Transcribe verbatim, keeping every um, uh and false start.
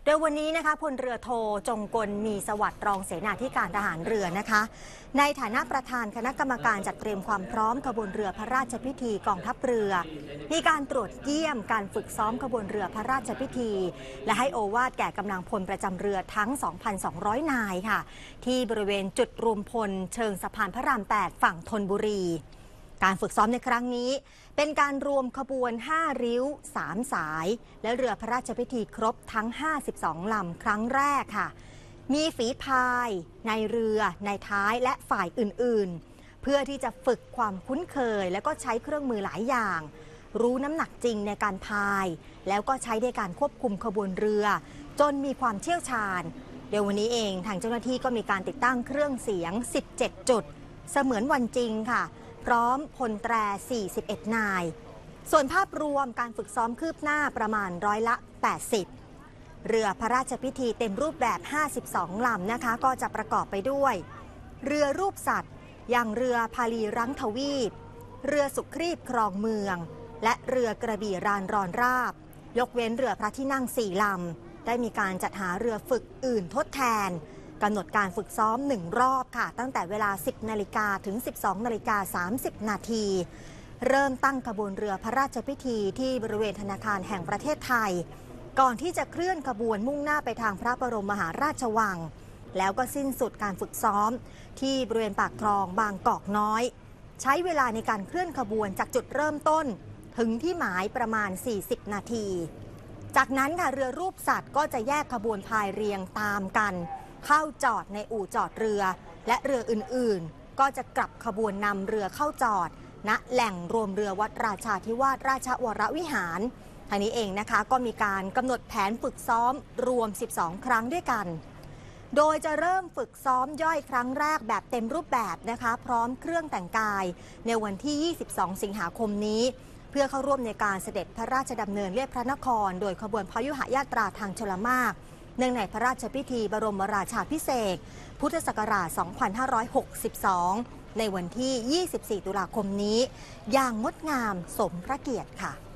ดยวันนี้นะคะพลเรือโทจงกลมีสวัสดิ์รองเสนาธิการทหารเรือนะคะในฐานะประธานคณะกรรมการจัดเตรียมความพร้อมขบวนเรือพระราชพิธีกองทัพเรือมีการตรวจเยี่ยมการฝึกซ้อมขบวนเรือพระราชพิธีและให้โอวาทแก่กำลังพลประจำเรือทั้ง สองพันสองร้อย นายค่ะที่บริเวณจุดรวมพลเชิงสะพานพระราม แปด ฝั่งธนบุรีการฝึกซ้อมในครั้งนี้เป็นการรวมขบวนห้าริ้วสามสายและเรือพระราชพิธีครบทั้งห้าสิบสองลำครั้งแรกค่ะมีฝีพายในเรือในท้ายและฝ่ายอื่นๆเพื่อที่จะฝึกความคุ้นเคยและก็ใช้เครื่องมือหลายอย่างรู้น้ำหนักจริงในการพายแล้วก็ใช้ในการควบคุมขบวนเรือจนมีความเชี่ยวชาญเดี๋ยววันนี้เองทางเจ้าหน้าที่ก็มีการติดตั้งเครื่องเสียงสิบเจ็ดจุดเสมือนวันจริงค่ะพร้อมพลแตรสี่สิบเอ็ดนายส่วนภาพรวมการฝึกซ้อมคืบหน้าประมาณร้อยละแปดสิบเรือพระราชพิธีเต็มรูปแบบห้าสิบสองลำนะคะก็จะประกอบไปด้วยเรือรูปสัตว์อย่างเรือพาลีรังทวีปเรือสุครีบครองเมืองและเรือกระบี่รานรอนราบยกเว้นเรือพระที่นั่งสี่ลำได้มีการจัดหาเรือฝึกอื่นทดแทนกำหนดการฝึกซ้อมหนึ่งรอบค่ะตั้งแต่เวลา สิบนาฬิกา ถึง สิบสองนาฬิกาสามสิบ นาทีเริ่มตั้งขบวนเรือพระราชพิธีที่บริเวณธนาคารแห่งประเทศไทยก่อนที่จะเคลื่อนขบวนมุ่งหน้าไปทางพระบรมมหาราชวังแล้วก็สิ้นสุดการฝึกซ้อมที่บริเวณปากคลองบางกอกน้อยใช้เวลาในการเคลื่อนขบวนจากจุดเริ่มต้นถึงที่หมายประมาณ สี่สิบ นาทีจากนั้นค่ะเรือรูปสัตว์ก็จะแยกขบวนพายเรียงตามกันเข้าจอดในอู่จอดเรือและเรืออื่นๆก็จะกลับขบวนนำเรือเข้าจอดณแหล่งรวมเรือวัดราชาธิวาสราชวรวิหารทางนี้เองนะคะก็มีการกำหนดแผนฝึกซ้อมรวมสิบสองครั้งด้วยกันโดยจะเริ่มฝึกซ้อมย่อยครั้งแรกแบบเต็มรูปแบบนะคะพร้อมเครื่องแต่งกายในวันที่ยี่สิบสองสิงหาคมนี้เพื่อเข้าร่วมในการเสด็จพระราชดำเนินเลียบพระนครโดยขบวนพยุหญาตราทางชลมารเนื่องในพระราชพิธีบรมราชาภิเษกพุทธศักราช สองพันห้าร้อยหกสิบสอง ในวันที่ ยี่สิบสี่ ตุลาคมนี้อย่างงดงามสมพระเกียรติค่ะ